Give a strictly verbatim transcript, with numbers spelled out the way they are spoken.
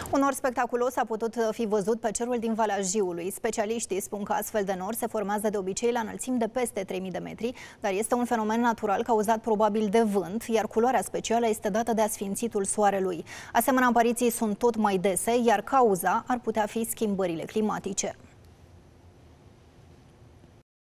Un nor spectaculos a putut fi văzut pe cerul din Valea Jiului. Specialiștii spun că astfel de nori se formează de obicei la înălțimi de peste trei mii de metri, dar este un fenomen natural cauzat probabil de vânt, iar culoarea specială este dată de asfințitul soarelui. Asemenea apariții sunt tot mai dese, iar cauza ar putea fi schimbările climatice.